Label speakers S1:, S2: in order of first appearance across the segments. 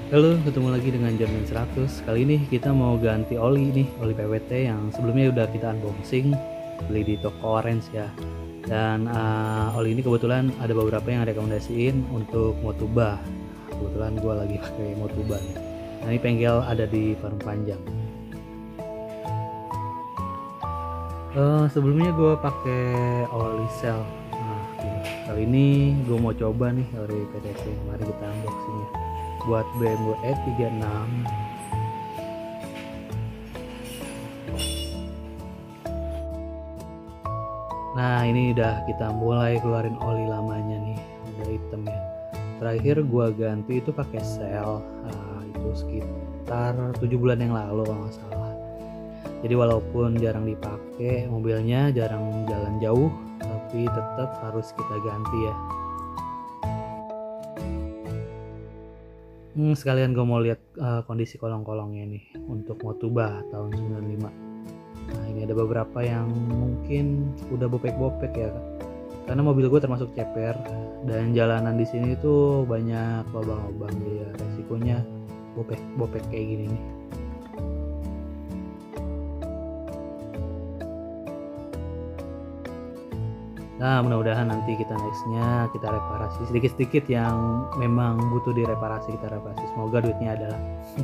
S1: Halo, ketemu lagi dengan Jerman 100. Kali ini kita mau ganti oli nih, oli PWT yang sebelumnya udah kita unboxing, beli di toko Orange ya. Dan oli ini kebetulan ada beberapa yang rekomendasiin untuk Motuba. Kebetulan gue lagi pakai Motuba nih. Nah, ini bengkel ada di Parung Panjang. Sebelumnya gue pakai oli Shell. Nah, kali ini gue mau coba nih oli PTT. Mari kita unboxing ya. Buat BMW E36. Nah, ini udah kita mulai keluarin oli lamanya nih, udah hitam ya. Terakhir gua ganti itu pakai Shell, itu sekitar 7 bulan yang lalu kalau nggak salah. Jadi walaupun jarang dipakai, mobilnya jarang jalan jauh, tapi tetap harus kita ganti ya. Sekalian gue mau lihat kondisi kolong-kolongnya nih untuk Motuba tahun 95. Nah, ini ada beberapa yang mungkin udah bopek-bopek ya, karena mobil gue termasuk ceper dan jalanan di sini tuh banyak lubang-lubang, ya resikonya bopek kayak gini nih. Nah, mudah-mudahan nanti nextnya kita reparasi sedikit-sedikit yang memang butuh direparasi, kita reparasi. Semoga duitnya adalah.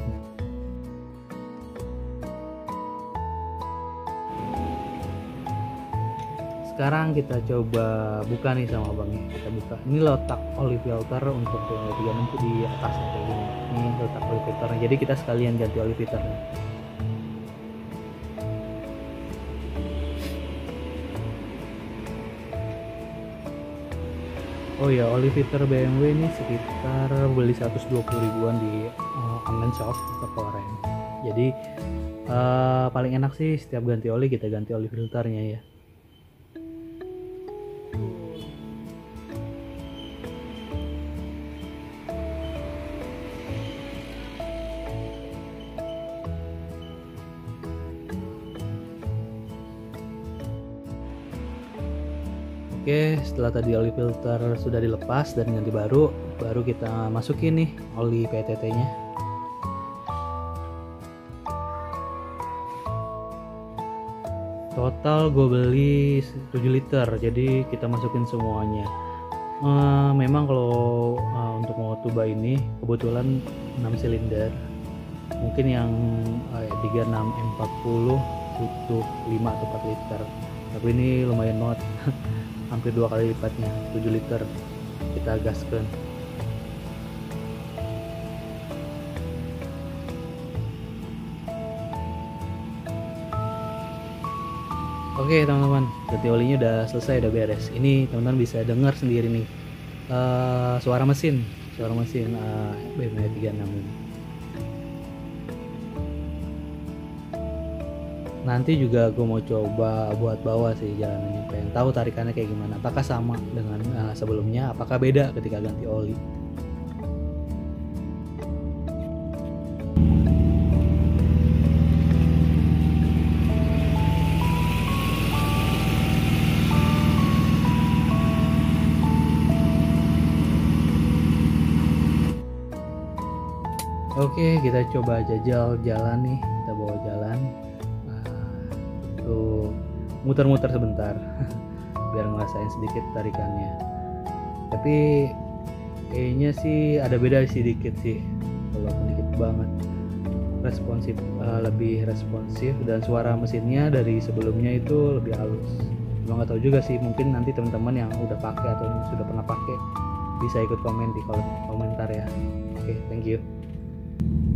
S1: Sekarang kita coba buka nih sama abangnya. Kita buka. Ini letak oli filter untuk BMW 36 itu di atas kayak gini. Ini letak oli filternya. Jadi kita sekalian ganti oli filternya. Oh ya, oli filter BMW ini sekitar beli 120 ribuan di online shop toko Orange. Jadi paling enak sih setiap ganti oli kita ganti oli filternya ya. Oke, setelah tadi oli filter sudah dilepas dan ganti baru kita masukin nih oli PTT-nya. Total gue beli 7 liter, jadi kita masukin semuanya. Memang kalau untuk Motuba ini kebetulan 6 silinder. Mungkin yang 36 M40 butuh 5 atau 4 liter. Tapi ini lumayan banget. Hampir 2 kali lipatnya, 7 liter. Kita gaskan. Oke teman-teman, ganti olinya udah selesai, udah beres. Ini teman-teman bisa dengar sendiri nih suara mesin BMW 36 ini. Nanti juga gue mau coba buat bawa sih jalanannya, pengen tahu tarikannya kayak gimana, apakah sama dengan sebelumnya, apakah beda ketika ganti oli. Oke, kita coba jajal jalan nih, kita bawa jalan untuk muter-muter sebentar biar ngerasain sedikit tarikannya. Tapi kayaknya sih ada beda sedikit sih, walaupun dikit banget. Responsif, lebih responsif, dan suara mesinnya dari sebelumnya itu lebih halus. Cuma nggak tahu juga sih, mungkin nanti teman-teman yang udah pakai atau sudah pernah pakai bisa ikut komen di kolom komentar ya. Oke, thank you.